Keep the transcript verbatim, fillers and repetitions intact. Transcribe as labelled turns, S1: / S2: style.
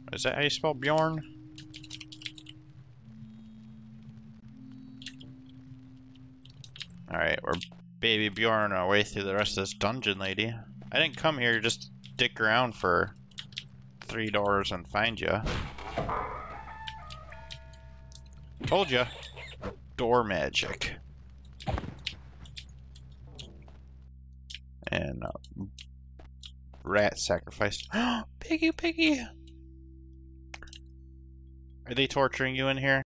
S1: Is that how you spell Bjorn? Alright, we're baby Bjorn our way through the rest of this dungeon, lady. I didn't come here just to dick around for three doors and find ya. Told ya. Door magic. And uh, rat sacrifice. Piggy, piggy! Are they torturing you in here?